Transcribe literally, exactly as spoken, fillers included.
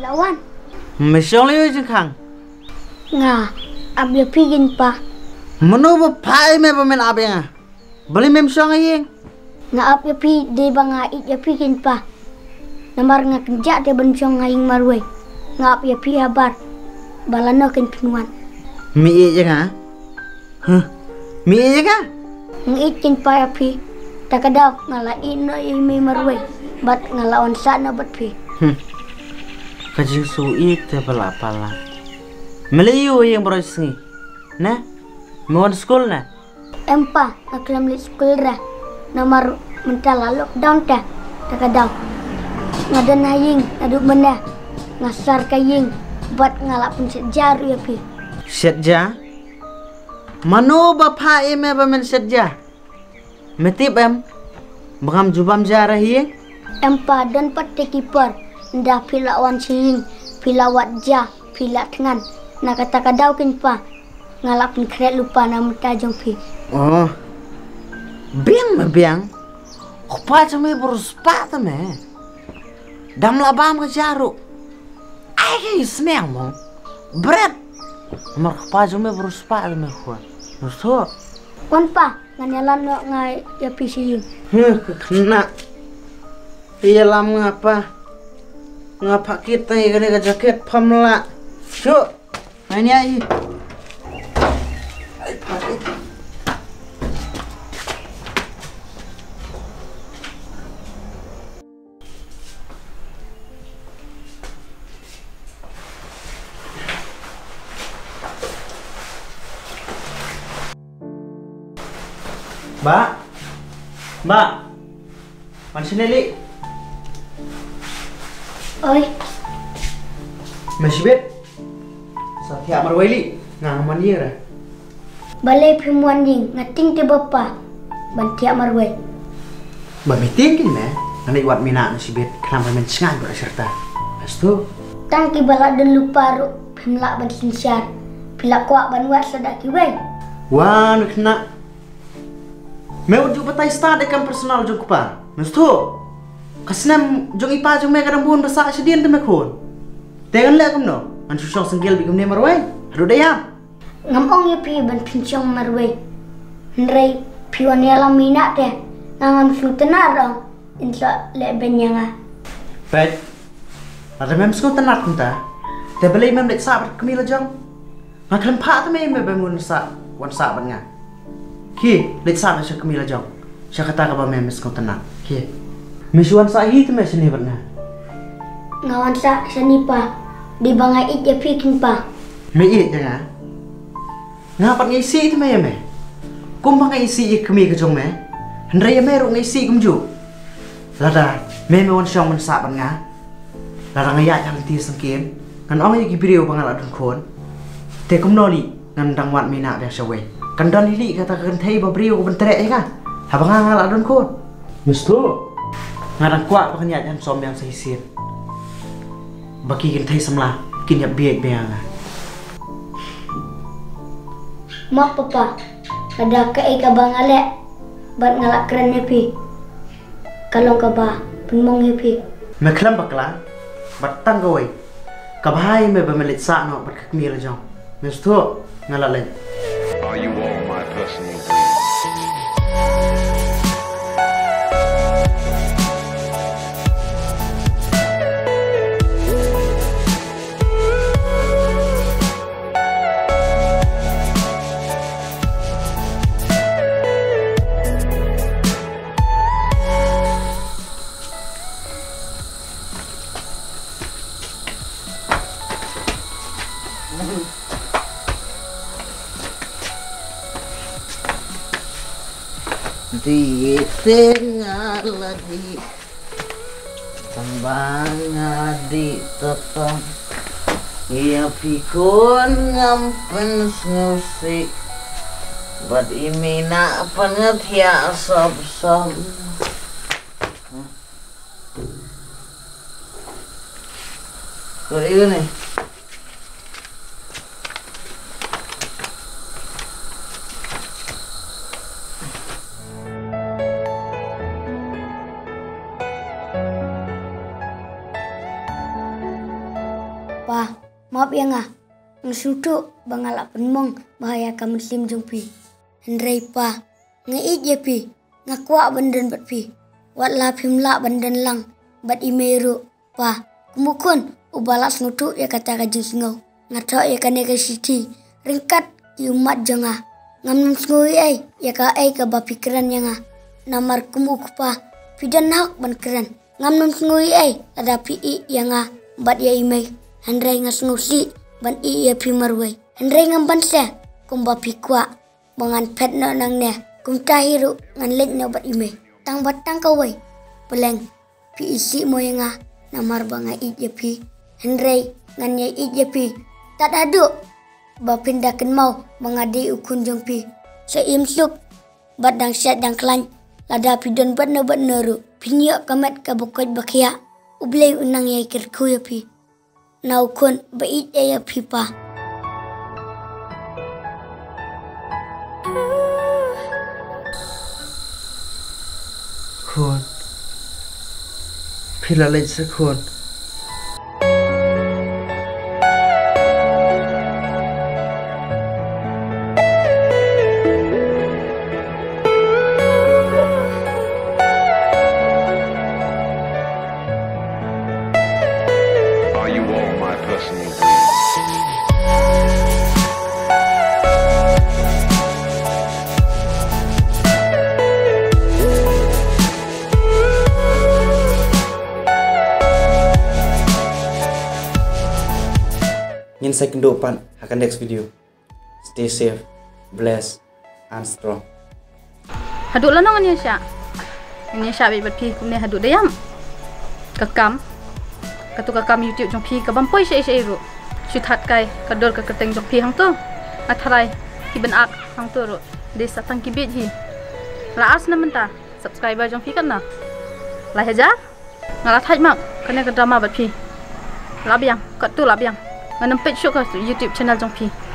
lawan. Mesyong liu jeng kang. Nga, abya pigin pa. Mano ba pai me ba men abya? Bali mem syong ayeng. Nga abya pi de ba nga itya pigin pa. Namar nga kenja de ban syong ngaying marwe. Nga abya pi habar. Balano ken pinuan. Mi iya jeng ha? Huh? Mi iya ka? Nga itkin pa ya pi. Takadaw nga lain na imi marwe. Bat nga lawan sana bat pi. Hmm. Kajing sui te pala pala. Melayu yang berosingi. Nah, mau sekolah na? Empa naklam li sekolah ra. Namar mentala lockdown ta. Takadaw. Nga dan haying aduk mena. Ngasar kaying. Bat ngalap pun sejaru ya pi. Setja? Mano bapa em ba men setja? Metip em. Bangam jubam jarah ye? Empa dan pati kiper. Ndah pilawan sihing. Pilawat ja. Pilat tengan. Nak kata kadau kin pa. Ngalap pun kret lupa nama tajong pi. Oh. Biang me biang. Kupa cuma berus pat me. Dam labam ke jaru. Ai senang mo. Berat. Mar kupa cuma berus pat me kuat. Nuso. Wan pa. Nganyalan no ngai ya pi sihing. Heh, kena. Iya lam ngapa? Ngapa kita ini ke jaket pamla. Syuk. Nanya i. Ai pakai. Mbak. Mbak. Mana sini li? Oi. Masih bet? Satya marweli ngaman dia ra. Balai pimuan ding ngating te bapa. Bantiak marwe. Ba meeting kin me. Nani wat mina masih bet kenapa men sengan berserta. Astu. Tangki balak dan lupa ru pimlak ban sinsyar. Pilak kuak ban wat sadaki wei. Wan kena. Me ujuk batai start dekan personal jong kupa. Astu. Kasnam jong ipa jong me kadang buon basa sedian te me khon. Tengan le kum no. An susong senggel bigum ne marwai. Aduh dayam. Ngamong ya pi ban pinsyong marwe. Nrei piwan ya lamina te. Ngangam sutenar dong. Insya le benyanga. Baik. Ada mem skon tenar kunta. Te belai mem lek sabat kemila jong. Ngaklan pa te me me bemun sa wan sa ban nga. Ki lek sabat sa kemila jong. Siya kata ka ba mem skon tenar. Ki. Misuan sa hi te me sini berna. Ngawan sa sanipa. Di bangai it ya pikin pa. Me it jangan. Ngapat ngisi itu me ya me. Kum bangai isi ik kemi ke jong me. Hendra ya me ru ngisi kum ju. Lada me me wan syong men sa ban nga. Lada ngaya yang ti sengkim. Ngan ong ya gibriu bangal adun kon. Te kum noli ngan dang wat mina dia sawe. Kan don lili kata kan thei ba briu ben trek ya kan. Ha bangal adun kon. Mestu. Ngarang kuat ba ngaya yang som yang sisir. Bagi kita semlah kini biak biang. Mak papa, ada ke ika bang ale, bat ngalak keren pi. Kalau kaba penmong pi. Meklam bakla, bat tanggawai. Kabahai me bemelit sa no bat kekmir jong. Mestu ngalak lain. Are you all my personal dreams? Di tengah lagi tembang di tetap ia pikun ngampen musik bad imina pangat ya sob sob kau ini Pa, maaf ya nga. Ngasuto bangalak penmong bahaya ka muslim jong pi. Hendrai pa, ngait ya pi, ngakwa bandan bat pi. Wat la pimla bandan lang, bat imeru pa. Kumukun ubalak snutu ya kata ka jing singau. Ngatok ya kane ka siti, ringkat ki umat janga. Ngam ngui ai ya ka ai ka ba pikiran ya nga. Namar kumuk pa, pidan hak ban keren. Ngam ngui ai ada pi i ya nga, bat ya imei. Hendrai ngasngu si ban i ya pi marwai. Hendrai ngam ban se, kumba pi kwa. Bangan pet no nang ne, kum tahiru ngan lek no bat imei. Tang bat tang kawai, peleng pi isi mo ya nga. Namar banga i ya pi. Hendrai ngan ya i ya pi. Tak aduk, ba pindakan mau mengadi ukun jong pi. Seim sup, bat dang set dang klan. Lada pi don bat no bat noru. Pinyok kamet ka bukot bakia. Ublay unang ya ikirku ya pi. Na ukun ba i ya pi pa. Khôn Phi là lên sẽ khôn Are you all my personal dreams? Ngin saya kendopan akan next video. Stay safe, blessed, and strong. Haduk lah nong ni sya. Ni sya bi bat pi kum ne haduk dayam. Kakam. Katu kakam YouTube jong pi ka bampoi syai syai ru. Syuthat kai kador ka keteng jong pi hang tu. Atharai ki ben ak hang tu ru. Desa tang ki bit hi. La as na menta. Subscriber jong pi kan na. La haja. Ngala thaj mak kane ka drama bat pi. Labiang, kat tu labiang. Ngan page syuk ka YouTube channel jong pi.